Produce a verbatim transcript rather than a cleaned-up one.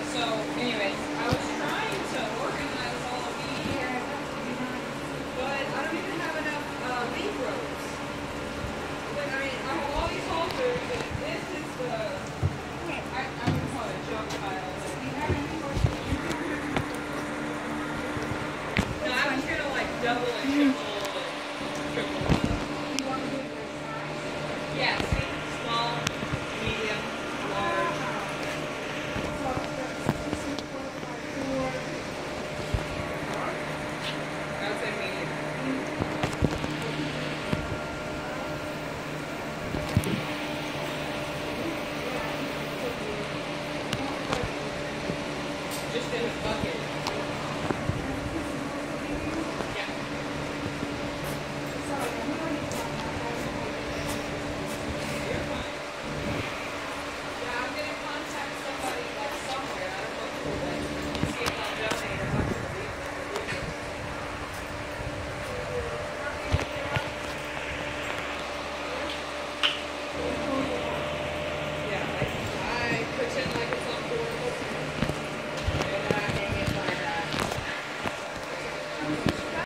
So, anyways, I was trying to organize all of these, but I don't even have enough uh, leaf ropes. Like, I mean, I have all these halters, and this is the, I, I would call it a junk pile. Like, do you have any more? No, I was going to, like, double and triple and triple. You want to do it this size? Yeah, see? Small, medium, large. So it's six four by four. I would say medium. Just in a bucket.